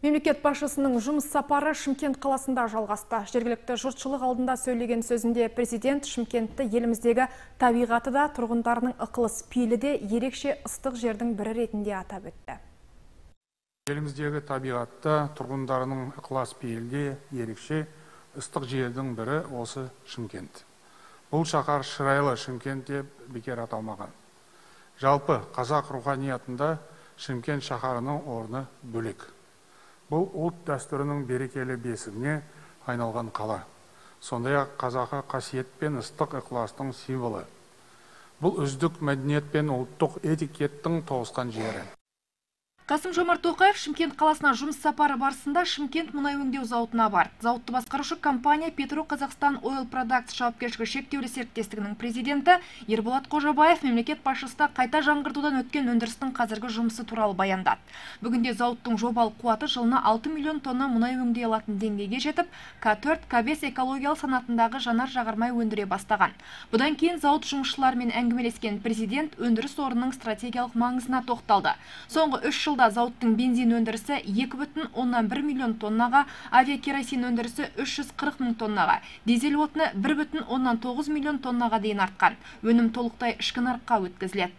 Мемлекет басшысының жұмыс сапары Шымкент қаласында жалғасты. Жергілікті жұртшылық алдында сөйлеген сөзінде президент Шымкентті еліміздегі табиғаты да тұрғындарының ықылас пейілі де ерекше ыстық жердің бірі ретінде атап өтті. Еліміздегі табиғатта тұрғындарының ықылас пейілі де ерекше ыстық жердің бірі осы Шымкент. Бұл шаһар шырайлы Шымкент деп бекер аталмаған. Жалпы қазақ руханиятында Шымкент шаһарының орны бөлек. Бұл ұлт дәстүрінің берекелі бесігіне айналған қала. Сондай-ақ қазақы қасиет пен ыстық ықыластың символы. Бұл үздік мәдениет пен ұлттық этикеттің тоғысқан жері. Қасым-Жомарт Тоқаев Шымкент қаласына жұмыс сапары барысында Шымкент мұнай өңдеу зауытына барды. Зауытты басқарушы компания Петроказахстан Oil Products жауапкершілігі шектеулі серіктестігінің президенті Ерболат Қожабаев мемлекет басшысына қайта жаңғыртудан өткен өндірістің қазіргі жұмысы туралы баяндады. Бүгінде зауыттың жобалық қуаты жылына 6 миллион тонна мұнай өңдей алатын деңгейге жетіп, К4, К5 экологиялық санатындағы жанар-жағармай өндіре бастаған. Бұдан кейін зауыт жұмысшыларымен әңгімелескен президент өндіріс орнының стратегиялық маңызына тоқталды. Соңғы 3 жылда зауыттың бензин өндірісі 2,1 миллион тоннаға, авиакеросин өндірісі 340 мың тоннаға, дизель отыны 1,9 миллион тоннаға дейін артқан. Өнім толықтай ішкі нарыққа өткізіледі.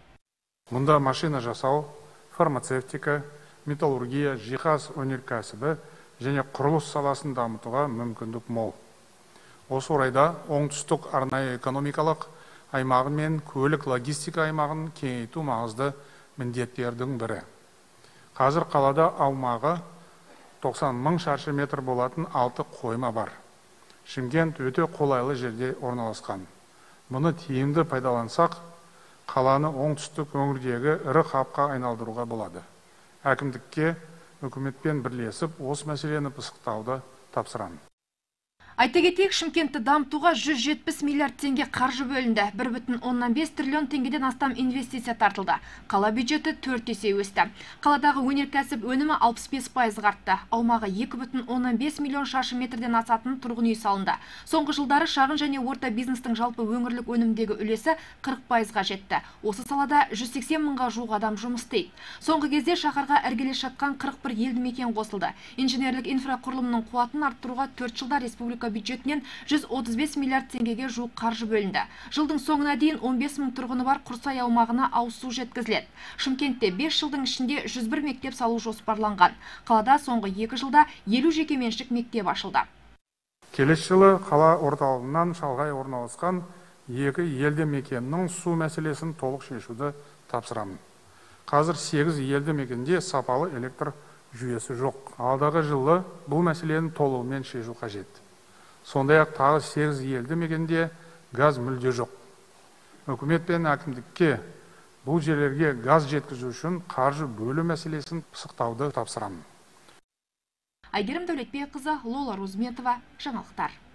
Мұнда машина жасау, фармацевтика, металлургия, жиһаз өнеркәсібі және құрылыс саласын дамытуға мүмкіндік мол. Осы орайда оңтүстік арнайы экономикалық аймағы мен көлік логистика аймағын кеңейту маңызды міндеттердің бірі. Қазір қалада аумағы 90 мың шаршы метр болатын 6 қойма бар. Шымкент өте қолайлы жерде орналасқан. Мұны тиімді пайдалансақ, қаланы оңтүстік өңірдегі ірі хабқа айналдыруға болады. Әкімдікке үкіметпен бірлесіп, осы мәселені пысықтауды тапсырамын. Айта кетейік, Шымкентті дамытуға 170 миллиард теңге қаржы бөлінді. 1,5 триллион теңгеден астам инвестиция тартылды. Қала бюджеті 4 есе өсті. Қаладағы өнеркәсіп өнімі 65% артты. Аумағы 2,5 миллион шаршы метрден асатын тұрғын үй салынды. Соңғы жылдары шағын және орта бизнестің жалпы өңірлік өнімдегі үлесі 40%-ға жетті. Осы салада 180 мыңға жуық адам жұмыс істейді. Соңғы кезде шаһарға іргелес жатқан 41 елді мекен қосылды. Инженерлік инфрақұрылымның қуатын арттыруға 4 жылда республика бюджетінен 135 миллиард теңгеге жуық қаржы бөлінді. Жылдың соңына дейін 15 мың тұрғыны бар Құрсай аумағына ауыз су жеткізіледі. Шымкентте 5 жылдың ішінде 101 мектеп салу жоспарланған. Қалада соңғы 2 жылда 50 жекеменшік мектеп ашылды. Келесі жылы қала орталығынан шалғай орналасқан 2 елді мекеннің су мәселесін толық шешуді тапсырамын. Қазір 8 елді мекенде сапалы электр жүйесі жоқ. Алдағы жылы бұл мәселені толығымен шешу қажет. Сондай-ақ тағы 8 елді мекенде газ мүлде жоқ. Үкімет пен әкімдікке бұл жерлерге газ жеткізу үшін қаржы бөлу мәселесін пысықтауды тапсырамын. Айгерім Дәулетбекқызы, Лола Розметова, жаңалықтар.